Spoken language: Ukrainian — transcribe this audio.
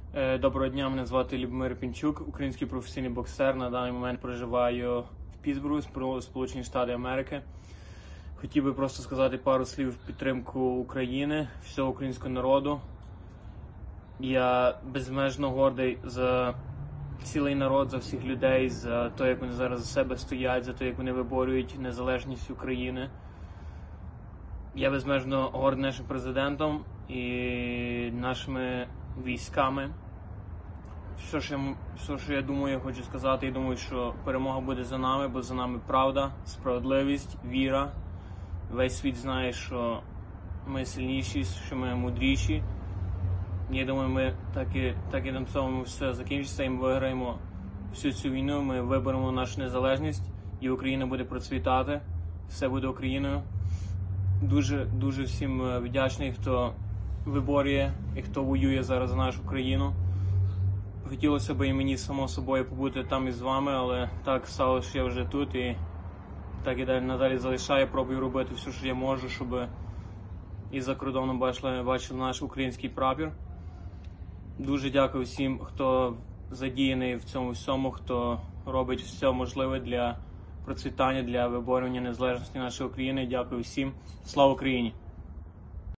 Доброго дня, мене звати Любомир Пінчук, український професійний боксер. На даний момент проживаю в Пітсбургу, Сполучені Штати Америки. Хотів би просто сказати пару слів в підтримку України, всього українського народу. Я безмежно гордий за цілий народ, за всіх людей, за те, як вони зараз за себе стоять, за те, як вони виборюють незалежність України. Я безмежно гордий нашим президентом і нашими військами. Все, що я думаю, я хочу сказати, я думаю, що перемога буде за нами, бо за нами правда, справедливість, віра. Весь світ знає, що ми сильніші, що ми мудріші. Я думаю, ми так і на цьому все закінчиться, і ми виграємо всю цю війну, ми виберемо нашу незалежність, і Україна буде процвітати, все буде Україною. Дуже всім вдячний, хто виборює і хто воює зараз за нашу країну. Хотілося б і мені, само собою, побути там із вами, але так стало, що я вже тут і так і надалі залишаю, пробую робити все, що я можу, щоб і за кордоном бачили наш український прапор. Дуже дякую всім, хто задіяний в цьому всьому, хто робить все можливе для процвітання, для виборювання незалежності нашої України. Дякую всім. Слава Україні!